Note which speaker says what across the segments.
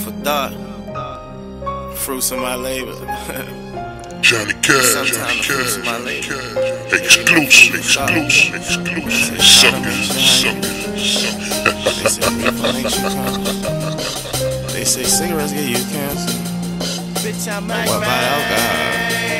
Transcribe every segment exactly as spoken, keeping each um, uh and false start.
Speaker 1: for thought. Fruits of my labor.
Speaker 2: Johnny Cash,
Speaker 1: Sometimes
Speaker 2: Johnny
Speaker 1: the fruits
Speaker 2: Cash,
Speaker 1: of my
Speaker 2: Johnny
Speaker 1: labor.
Speaker 2: Cash. Exclusive, exclusive, exclusive. Suckers, suckers, suckers.
Speaker 1: They say cigarettes get you cancer.
Speaker 3: Bitch, I'm
Speaker 1: What about alcohol?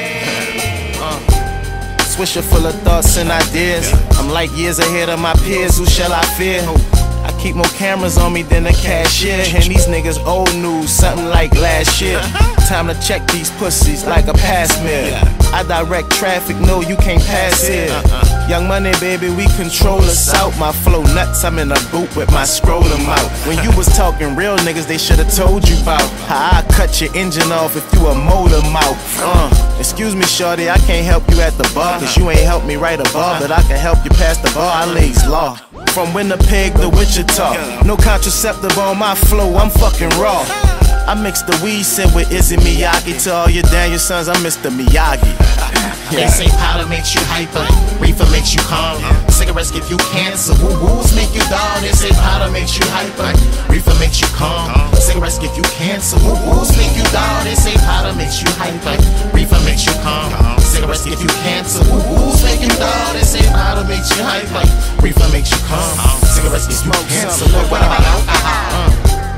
Speaker 3: uh. Swisher full of thoughts and ideas. I'm like years ahead of my peers. Who shall I fear? I keep more cameras on me than a cashier. And these niggas old news, something like last year. Time to check these pussies like a pass mirror. I direct traffic, no, you can't pass here. Young Money, baby, we control the south. My flow nuts, I'm in a boot with my scrotum out. When you was talking real niggas, they should've told you about how I cut your engine off if you a motor mouth. Uh, excuse me, shorty, I can't help you at the bar, cause you ain't helped me right above, but I can help you pass the bar. I lays law. From Winnipeg to Wichita, no contraceptive on my flow, I'm fucking raw. I mix the weed scent with Izzy Miyagi. To all your Daniel sons, I'm Mister Miyagi.
Speaker 4: Yeah. They say powder makes you hyper, reefer makes you calm, cigarettes give you cancer, woo-woos make you down. They say powder makes you hyper, reefer makes you calm, cigarettes give you cancer, woo-woos make you down. They say powder makes you hyper, reefer makes you calm, cigarettes give you cancer, woo-woos make you down. They say powder makes you hyper, reefer makes you calm, cigarettes give you cancer. What about alcohol?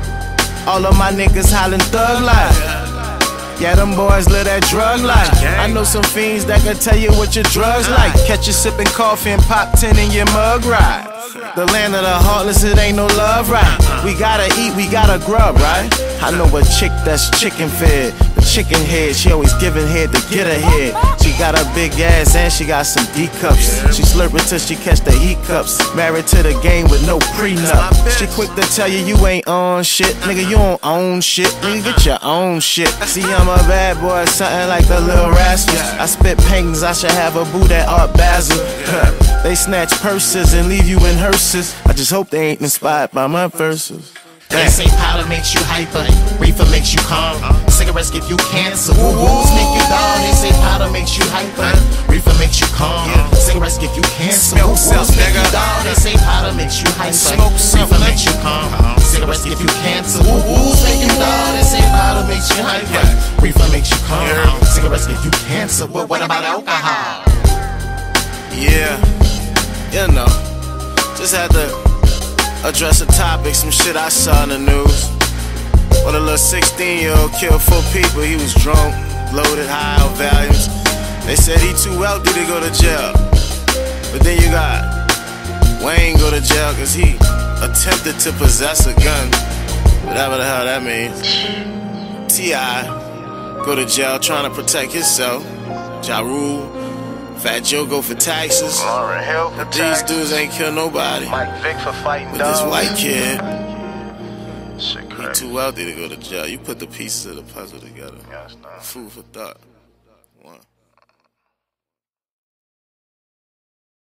Speaker 3: All of my niggas hollin' thug life. Yeah, them boys live that drug life. I know some fiends that can tell you what your drugs like. Catch you sippin' coffee and pop ten in your mug ride. The land of the heartless, it ain't no love, right? We gotta eat, we gotta grub, right? I know a chick that's chicken fed, the chicken head, she always giving head to get ahead. She got a big ass and she got some D cups. She slurping till she catch the E cups. Married to the game with no prenup. She quick to tell you you ain't on shit, nigga. You don't own shit, nigga. Get your own shit. See, I'm a bad boy, something like the Little Rascals. I spit paintings, I should have a boot at Art Basel. They snatch purses and leave you in hearses. I just hope they ain't inspired by my verses.
Speaker 4: They say powder makes you hyper, reefer makes you calm, cigarettes give you cancer, woo-woos make you down. They say powder makes you hyper, reefer makes you calm, cigarettes give you cancer, woo-woos make you down. They say powder makes you hyper, reefer makes you calm, cigarettes give you cancer, woo-woos make you down. They say powder makes you hyper, reefer makes you calm, cigarettes give you cancer. But what about alcohol?
Speaker 1: Yeah, you know, just had to address a topic, some shit I saw in the news. When a little sixteen year old killed four people, he was drunk, loaded, high on Valiums. They said he too wealthy to go to jail. But then you got Wayne go to jail cause he attempted to possess a gun, whatever the hell that means. T I go to jail trying to protect himself. Ja Rule, Fat Joe go for taxes.
Speaker 5: Lauryn Hill for
Speaker 1: These
Speaker 5: taxes.
Speaker 1: dudes ain't kill nobody.
Speaker 5: Mike Vick for fighting
Speaker 1: But
Speaker 5: dogs.
Speaker 1: this white kid,
Speaker 5: Shit
Speaker 1: he
Speaker 5: crazy.
Speaker 1: too wealthy to go to jail. You put the pieces of the puzzle together.
Speaker 5: Yes, no.
Speaker 1: Food for thought. One.